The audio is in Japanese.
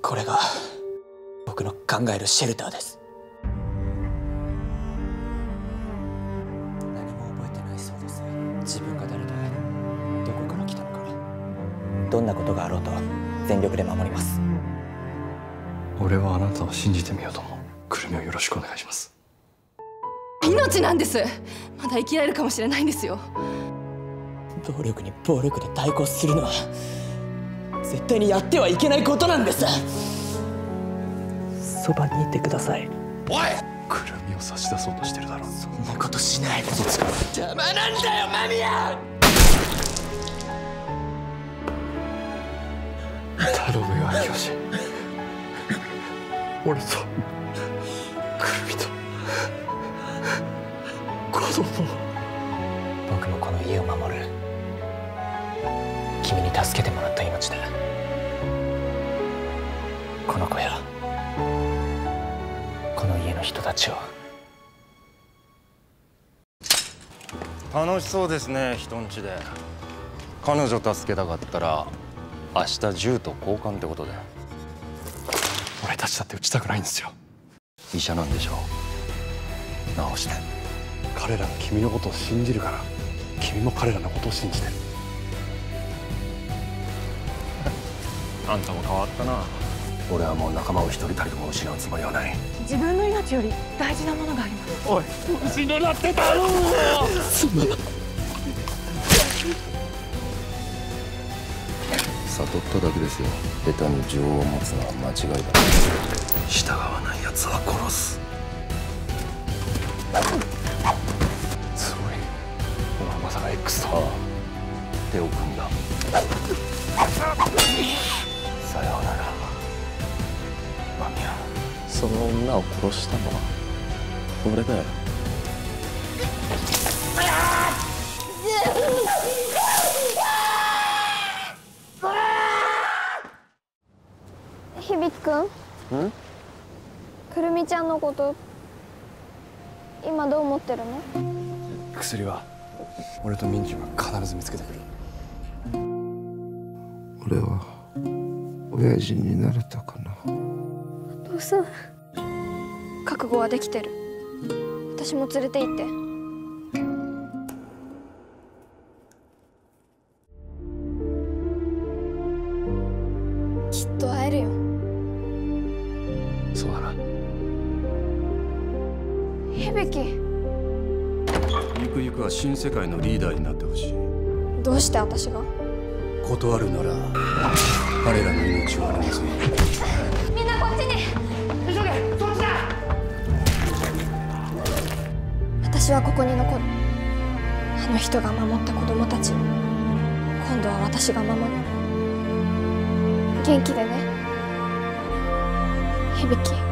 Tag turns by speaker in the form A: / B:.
A: これが僕の考えるシェルターです。何も覚えてないそうです。自分が誰でどこから来たのか、どんなことがあろうと全力で守ります。
B: 俺はあなたを信じてみようと思う。くるみをよろしくお願いします。
C: 命なんです。まだ生きられるかもしれないんですよ。
A: 暴力に暴力で対抗するのは絶対にやってはいけないことなんです。そばにいてください。
B: おい、くるみを差し出そうとしてるだろ。
A: そんなことしない。邪魔なんだよ間宮。
B: 頼むよ秋吉。俺とくるみと子供を。
A: 僕もこの家を守る。君に助けてもらった命だ。この子やこの家の人たちを。
D: 楽しそうですね、人んちで。彼女助けたかったら明日銃と交換ってことで。
B: 俺たちだって撃ちたくないんですよ。
D: 医者なんでしょう。治して。
B: 彼らが君のことを信じるから君も彼らのことを信じてる。
D: あんたも変わったな。
E: 俺はもう仲間を一人たりとも失うつもりはない。
C: 自分の命より大事なものがあります。
B: おい、失ってたろう。
D: 悟っただけですよ。下手に情を持つのは間違いだ。
E: 従わない奴は殺す。
B: すごい。お前まさか X と。
D: ああ、手を組んだ。さようなら間宮。その女を殺したのは俺だよ。
F: 響くん、くるみちゃんのこと今どう思ってるの？
B: 薬は俺とミンジュが必ず見つけてくる。
E: 俺は親父になれたかな。
F: お父さん、覚悟はできてる。私も連れて行って。きっと会えるよ。
B: そうだな。
F: 響。
G: ゆくゆくは新世界のリーダーになってほしい。
F: どうして私が？
G: 断るなら彼らの命を争う。
F: みんなこっちに。急げ、そっちだ。私はここに残る。あの人が守った子供たちを今度は私が守る。元気でね、響。